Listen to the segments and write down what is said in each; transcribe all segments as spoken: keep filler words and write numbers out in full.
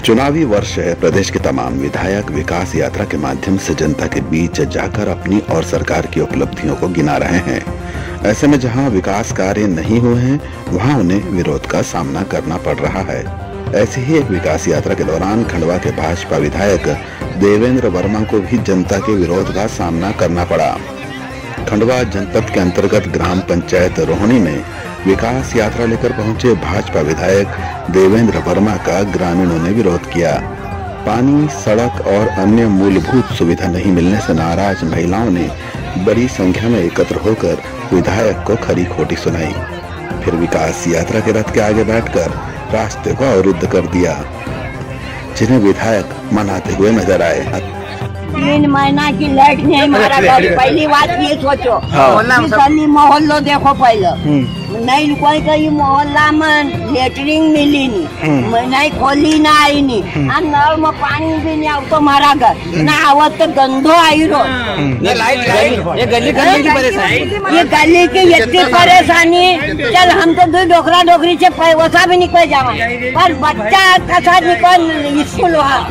चुनावी वर्ष है। प्रदेश के तमाम विधायक विकास यात्रा के माध्यम से जनता के बीच जाकर अपनी और सरकार की उपलब्धियों को गिना रहे हैं। ऐसे में जहां विकास कार्य नहीं हुए हैं, वहां उन्हें विरोध का सामना करना पड़ रहा है। ऐसी ही एक विकास यात्रा के दौरान खंडवा के भाजपा विधायक देवेंद्र वर्मा को भी जनता के विरोध का सामना करना पड़ा। खंडवा जनपद के अंतर्गत ग्राम पंचायत रोहनी में विकास यात्रा लेकर पहुंचे भाजपा विधायक देवेंद्र वर्मा का ग्रामीणों ने विरोध किया। पानी, सड़क और अन्य मूलभूत सुविधा नहीं मिलने से नाराज महिलाओं ने बड़ी संख्या में एकत्र होकर विधायक को खरी खोटी सुनाई। फिर विकास यात्रा के रथ के आगे बैठकर रास्ते को अवरुद्ध कर दिया, जिन्हें विधायक मनाते हुए नजर आए। तीन महीना की लाइट नहीं हमारा घर। पहली बात ये सोचो, गली मोहल्लो देखो पहले नहीं कोई कहीं मोहल्ला में लेटरिंग मिली नहीं, नहीं खोली ना आई नहीं, नल में पानी भी नहीं आवतो हमारा घर ना आवत तो गंदो आई रो। ये लाइट ये गली गली की परेशानी, ये गली की इतनी परेशानी। चल हम तो दो डोकरा डोकरी से पैसा भी निकल जावा, पर बच्चा कसा निकल स्कूल वहाँ।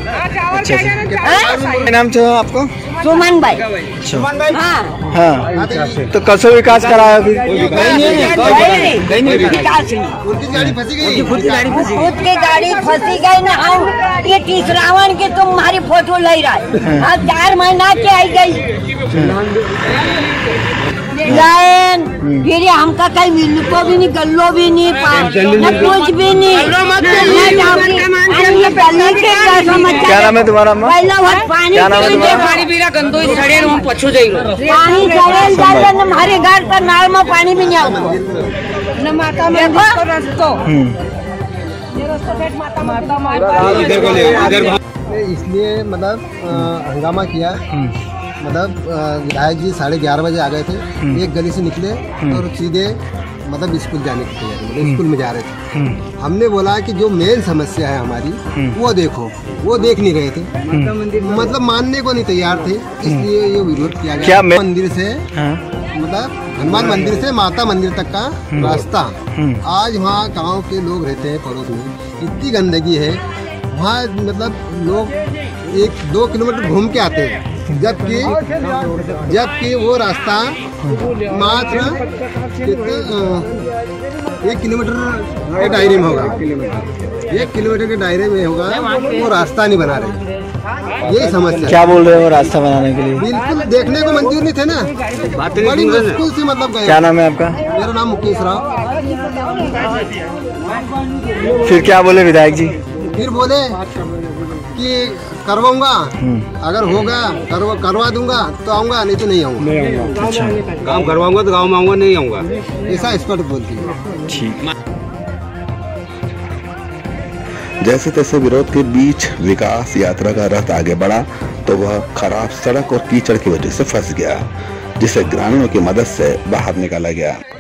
नाम है आपको? सुमन भाई। सुमन भाई हाँ हाँ। तो कसो विकास कराया अभी? खुद की गाड़ी फंसी गई ना। हम ये तीसरावन के तुम्हारी फोटो ले रहा है, चार महीना के आई गई लाइन। फिर हमका कहीं मिलतो भी नहीं, गल्लो भी नहीं, कुछ भी नहीं। क्या नाम है तुम्हारा? पहला पानी पानी पी रहा गंदो सड़े हम पछो जाई पानी सड़े जाए हमारे घर पर नाल में पानी भी नहीं आता न माता में रस्तो ये रस्तो बैठ माता माता मार इधर को ले इधर। इसलिए मतलब हंगामा किया। मतलब विधायक जी साढ़े ग्यारह बजे आ गए थे, एक गली से निकले और सीधे मतलब स्कूल जाने की तैयारी, मतलब स्कूल में जा रहे थे। हमने बोला कि जो मेन समस्या है हमारी वो देखो, वो देख नहीं गए थे, मतलब मानने को नहीं तैयार थे। इसलिए ये विरोध किया गया। क्या मंदिर से मतलब हनुमान मंदिर से माता मंदिर तक का रास्ता, आज वहाँ गांव के लोग रहते हैं पड़ोस में, इतनी गंदगी है वहाँ, मतलब लोग एक दो किलोमीटर घूम के आते हैं, जबकि जबकि वो रास्ता मात्र एक किलोमीटर के दायरे में होगा, एक किलोमीटर के दायरे में होगा, वो रास्ता नहीं बना रहे। यही समस्या। क्या बोल रहे हो रास्ता बनाने के लिए? बिल्कुल देखने को मंजूर नहीं थे ना, बड़ी मुश्किल से मतलब गए। क्या नाम है आपका? मेरा नाम मुकेश राव। फिर क्या बोले विधायक जी? फिर बोले कि करवाऊंगा, अगर होगा करवा करवा दूंगा तो आऊंगा, नहीं तो नहीं आऊंगा। अच्छा। काम करवाऊंगा तो गांव में आऊंगा, नहीं आऊंगा, ऐसा स्पष्ट बोलती है। ठीक। जैसे तैसे विरोध के बीच विकास यात्रा का रथ आगे बढ़ा तो वह खराब सड़क और कीचड़ की वजह से फंस गया, जिसे ग्रामीणों की मदद से बाहर निकाला गया।